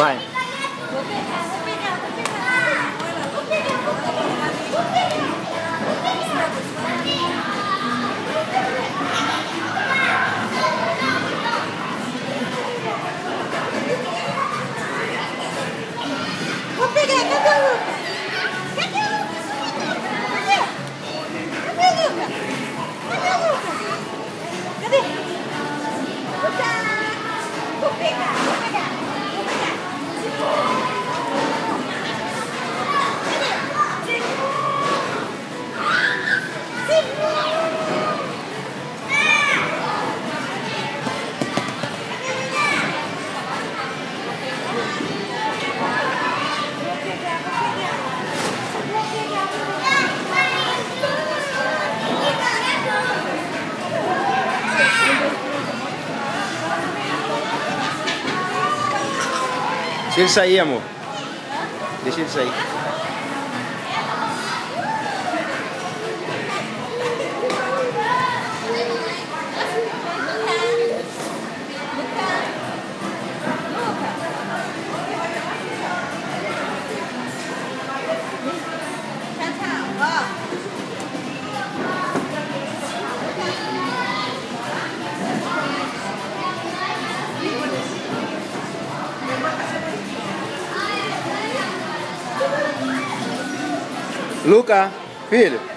Vai. Vou pegar, cadê o Lucas? Cadê o Lucas? Cadê? Cadê o Lucas? Cadê o Lucas? Cadê? Lucas! Vou pegar, vou pegar, vou pegar. Deixa ele sair, amor. Deixa ele sair. Luca, filho.